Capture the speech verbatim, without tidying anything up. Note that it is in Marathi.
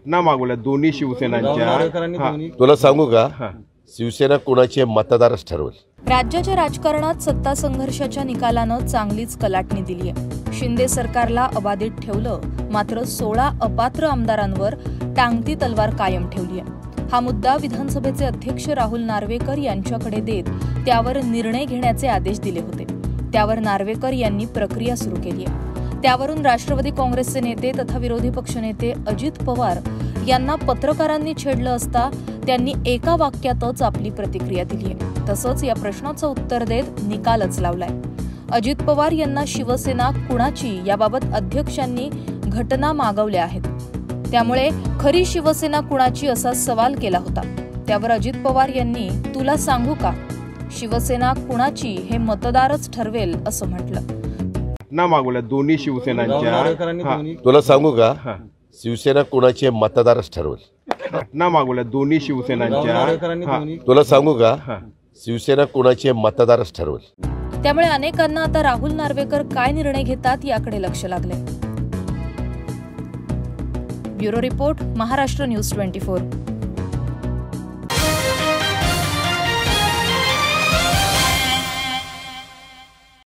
घटना मागवल्या दोन्ही शिवसेनांच्या। तुला सांगू का, शिवसेना कोणाचे मतदारच ठरवेल। राज्याच्या राजकारणात सत्ता संघर्षाच्या निकालानं चांगलीच कलाटणी दिली आहे। शिंदे सरकारला अबाधित ठेवलं, मात्र सोळा अपात्र आमदारांवर टांगती तलवार कायम ठेवली आहे। हा मुद्दा विधानसभेचे अध्यक्ष राहुल नार्वेकर यांच्याकडे देत त्यावर निर्णय घेण्याचे आदेश दिले होते। त्यावर नार्वेकर यांनी प्रक्रिया सुरू केली आहे। त्यावरून राष्ट्रवादी काँग्रेसचे नेते तथा विरोधी पक्षनेते अजित पवार यांना पत्रकारांनी छेडलं असता त्यांनी एका वाक्यातच आपली प्रतिक्रिया दिली आहे। तसंच या प्रश्नाचं उत्तर देत निकालच लावलाय। अजित पवार यांना शिवसेना कुणाची याबाबत अध्यक्षांनी घटना मागवल्या आहेत, त्यामुळे खरी शिवसेना कुणाची असा सवाल केला होता। त्यावर अजित पवार यांनी तुला सांगू का, शिवसेना कुणाची हे मतदारच ठरवेल असं म्हटलं। घटना मागवल्या दोन्ही शिवसेनांच्या। तुला सांगू का, शिवसेना कोणाचे मतदारच ठरवेल। घटना मागवल्या दोन्ही शिवसेनांच्या। तुला सांगू का, शिवसेना कोणाचे मतदारच ठरवेल। त्यामुळे अनेकांना आता राहुल नार्वेकर काय निर्णय घेतात याकडे लक्ष लागले। Bureau report, Maharashtra news twenty four.